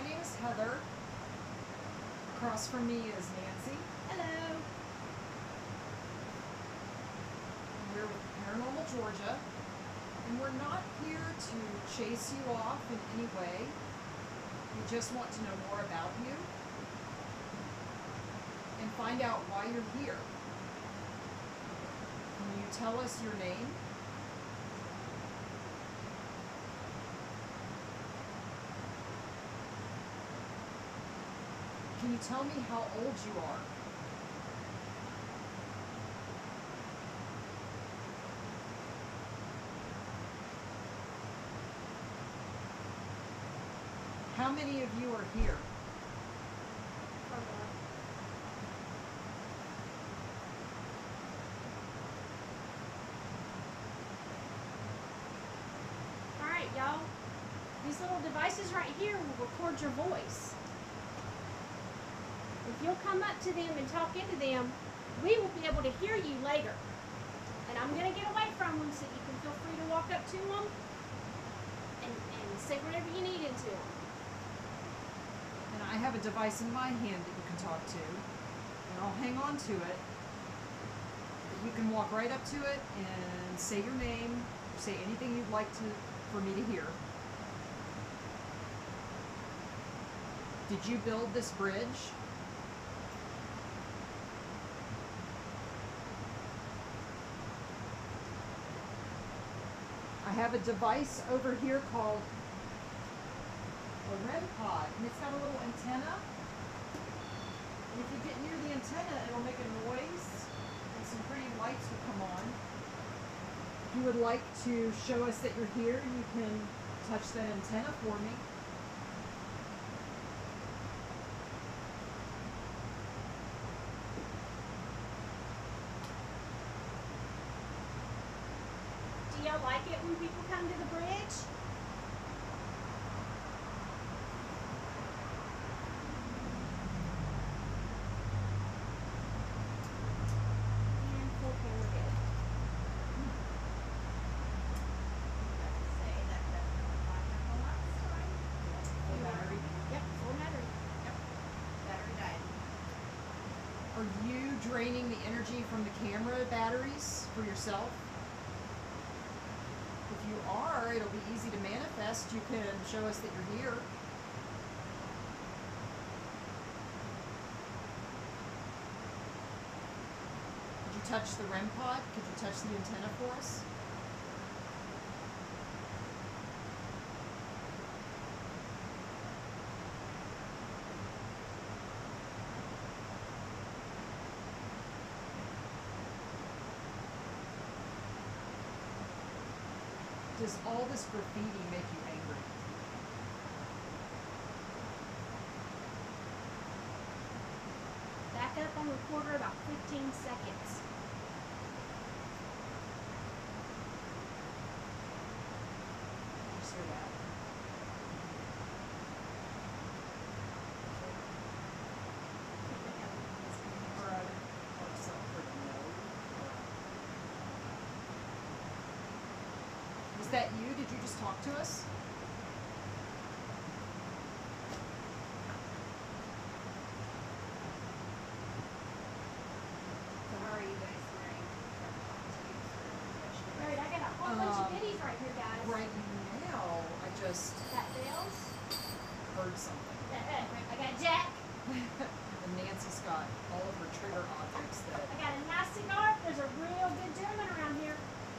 name is Heather. Across from me is Nancy. Hello. We're with Paranormal Georgia, and we're not here to chase you off in any way. We just want to know more about you and find out why you're here. Can you tell us your name? Can you tell me how old you are? How many of you are here? All right, y'all. These little devices right here will record your voice. If you'll come up to them and talk into them, we will be able to hear you later. And I'm going to get away from them so you can feel free to walk up to them and say whatever you need into them. And I have a device in my hand that you can talk to, and I'll hang on to it. You can walk right up to it and say your name, or say anything you'd like for me to hear. Did you build this bridge? I have a device over here called a REM pod, and it's got a little antenna. And if you get near the antenna, it'll make a noise, and some pretty lights will come on. If you would like to show us that you're here, you can touch that antenna for me. Do y'all like it when people come to the bridge? And full camera good. Full battery. Yep, full battery. Yep. Battery died. Are you draining the energy from the camera batteries for yourself? If you are, it'll be easy to manifest. You can show us that you're here. Could you touch the REM pod? Could you touch the antenna for us? Does all this graffiti make you angry? Back up on recorder about 15 seconds. Just hear that. Is that you? Did you just talk to us? So how are you guys wearing? Alright, I got a whole bunch of goodies right here, guys. Right now, I just That bells. heard something. I got Jack. And Nancy's got all of her trigger objects that I got a nice cigar. There's a real good gentleman around here.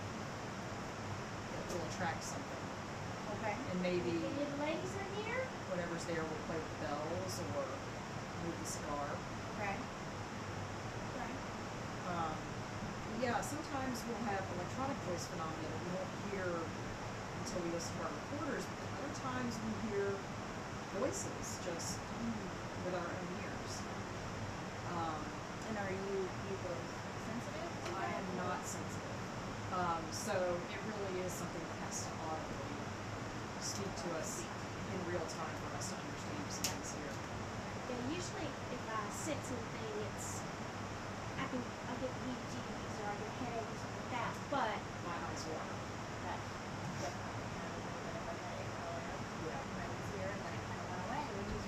will attract something. Okay. And maybe Any of the ladies are here? whatever's there will play with bells or move the cigar. Okay. Okay. Yeah, sometimes we'll have electronic voice phenomena that we won't hear until we listen to our recorders, but other times we hear voices just with our own ears. And are you both sensitive to I that? am not sensitive. So it really is something that has to audibly speak to us in real time for us to understand something's here. Yeah, usually if I sense anything, I'll get heebie-jeebies or I get headaches or something like that, but My eyes water. That definitely had a little bit of a headache earlier. Yeah. When I was here, and then it kind of went away when you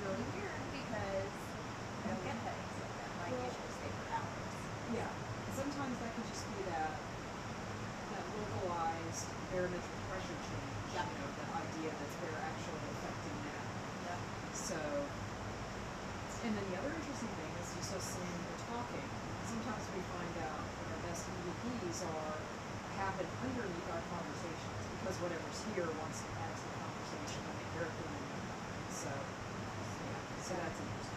And then the other interesting thing is just us sitting here talking. Sometimes we find out that our best EVPs happen underneath our conversations because whatever's here wants to add to the conversation and make their opinion known. So, yeah, so that's interesting.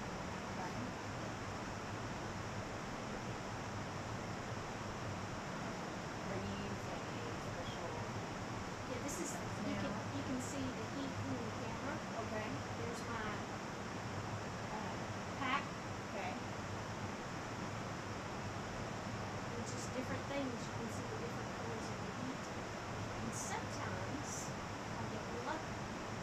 Are you using a special? Yeah, this is, you can see the heat in the camera. Okay. There's my pack. Okay. There's just different things. You can see the different colors of the heat. And sometimes I'll get lucky.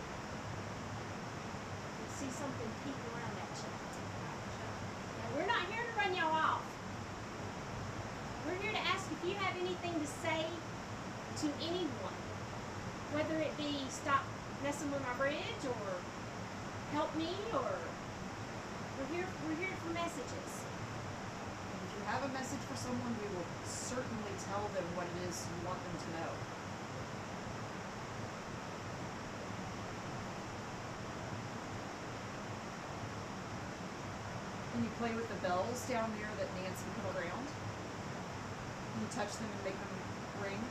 You see something peek around at you. Now, we're not here to run y'all off. We're here to ask if you have anything to say to anyone. Whether it be stop messing with my bridge or help me, or we're here for messages. And if you have a message for someone, we will certainly tell them what it is you want them to know. And you play with the bells down there that Nancy put around. You touch them and make them ring.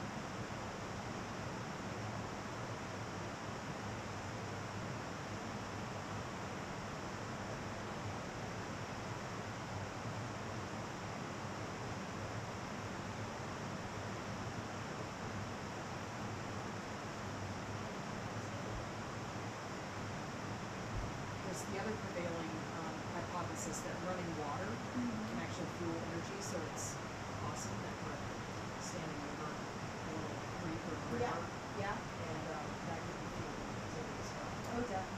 There's the other prevailing hypothesis that running water can actually fuel energy, so it's awesome that we're standing over a little creek or river, Yeah. and that could be fueling activity as well. Oh, definitely.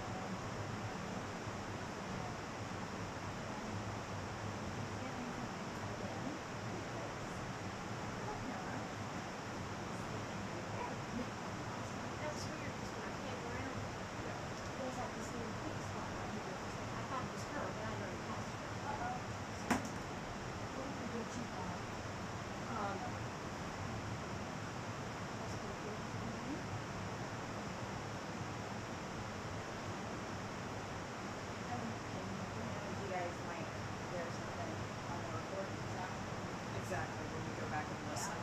That was weird because when I came around, there was like this little pink spot right here. I thought it was her, but I already passed her. What did you have? That's pretty good. You guys might hear something on the recording, so. Exactly, when you go back and listen.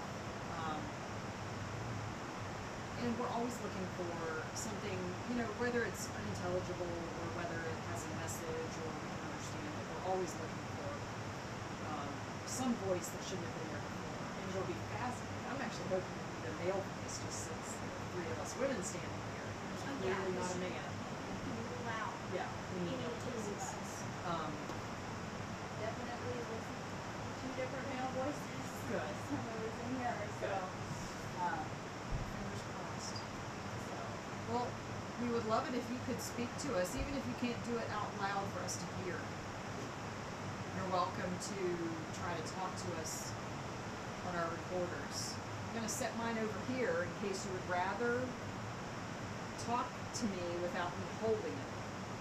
And we're always looking for something, whether it's unintelligible or whether it has a message or we can understand it, we're always looking for some voice that shouldn't have been there before. And it'll be fascinating. I'm actually hoping to be the male voice just since there are three of us women standing here. There's Oh, clearly yeah. not a man. Rule out Yeah, we need any male two of voices. us. Definitely listen to two different male voices. Good. Some of us in here, so. Fingers crossed. Well, we would love it if you could speak to us, even if you can't do it out loud for us to hear. You're welcome to try to talk to us on our recorders. I'm going to set mine over here in case you would rather talk to me without me holding it.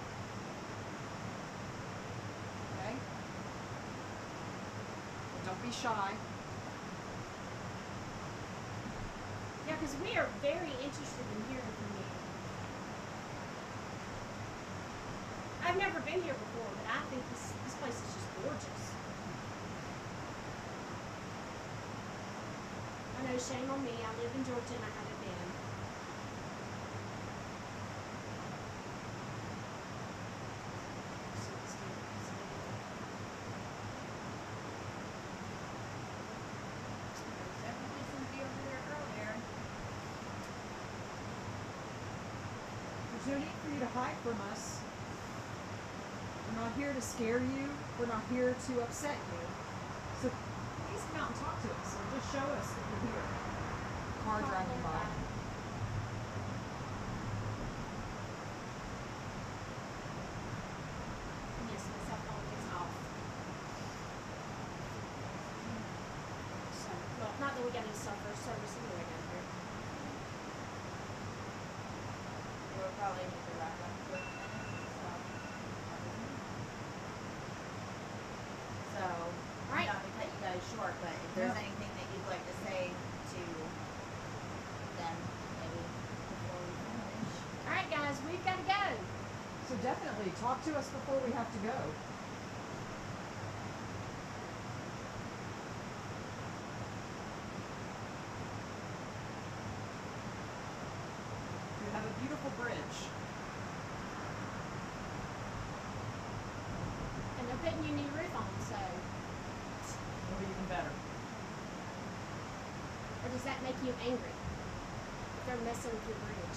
Okay? Don't be shy. Yeah, because we are very interested in hearing from you. I've never been here before, but I think this place is just gorgeous. I know, shame on me. I live in Georgia and I haven't been. There's definitely somebody over there earlier. There's no need for you to hide from us. We're not here to scare you. We're not here to upset you. So please come out and talk to us, or just show us that you're here. Car driving by. Yes, my cell phone is off. So, well, not that we got any suffer service anyway down here. We'll probably need to wrap up in a minute, so. So, Right. not to cut you guys short, but if there's Yeah. anything that you'd like to say to them, maybe before we finish. All right, guys, we've got to go. So definitely talk to us before we have to go. You have a beautiful bridge. And they're putting your new roof on, so. It'll be even better. Or does that make you angry? If they're messing with your bridge?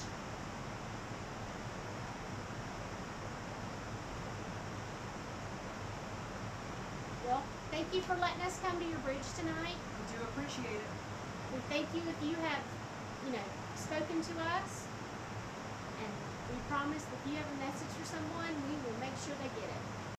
Well, thank you for letting us come to your bridge tonight. We do appreciate it. We thank you if you have, spoken to us. And we promise if you have a message for someone,